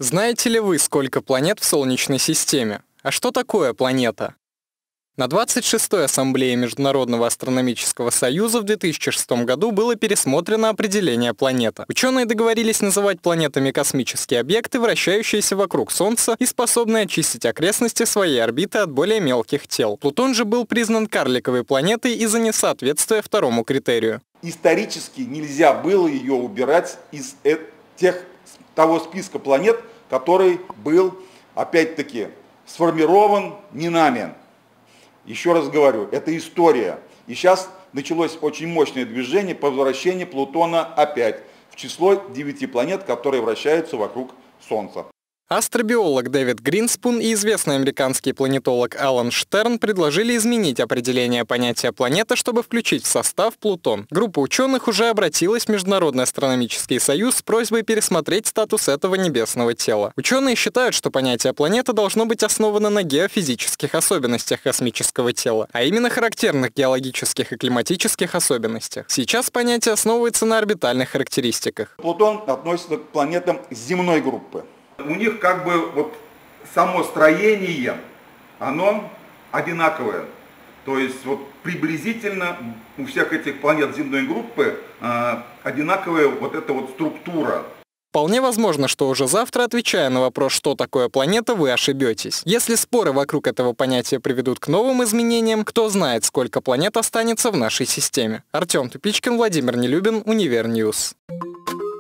Знаете ли вы, сколько планет в Солнечной системе? А что такое планета? На 26-й Ассамблее Международного астрономического союза в 2006 году было пересмотрено определение планета. Ученые договорились называть планетами космические объекты, вращающиеся вокруг Солнца и способные очистить окрестности своей орбиты от более мелких тел. Плутон же был признан карликовой планетой из-за несоответствия второму критерию. Исторически нельзя было ее убирать из того списка планет, который был, опять-таки, сформирован не нами. Еще раз говорю, это история. И сейчас началось очень мощное движение по возвращению Плутона опять в число 9 планет, которые вращаются вокруг Солнца. Астробиолог Дэвид Гринспун и известный американский планетолог Алан Штерн предложили изменить определение понятия планета, чтобы включить в состав Плутон. Группа ученых уже обратилась в Международный астрономический союз с просьбой пересмотреть статус этого небесного тела. Ученые считают, что понятие планета должно быть основано на геофизических особенностях космического тела, а именно характерных геологических и климатических особенностях. Сейчас понятие основывается на орбитальных характеристиках. Плутон относится к планетам земной группы. У них как бы вот само строение, оно одинаковое. То есть вот приблизительно у всех этих планет земной группы одинаковая вот эта вот структура. Вполне возможно, что уже завтра, отвечая на вопрос, что такое планета, вы ошибетесь. Если споры вокруг этого понятия приведут к новым изменениям, кто знает, сколько планет останется в нашей системе. Артем Тупичкин, Владимир Нелюбин, Универньюз.